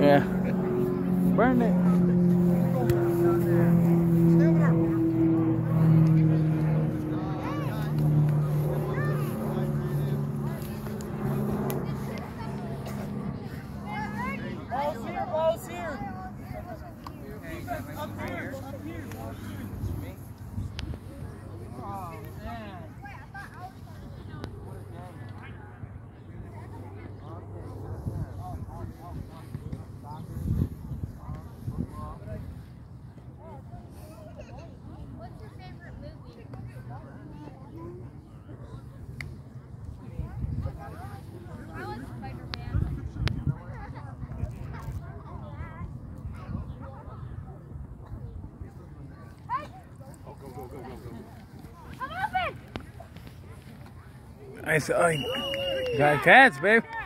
Yeah. Burn it. Ball's here. Up here. Oh, man. What's your favorite movie? I was Spider-Man. Nice. Got a catch, babe.